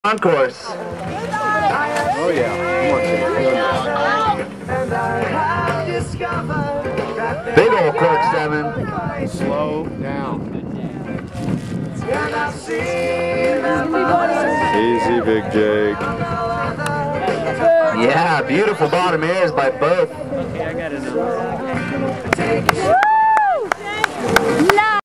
Concourse. Oh yeah. Big old cork 7. Slow down. Easy, Big Jake. Yeah, beautiful bottom airs by both. Okay, I got it now.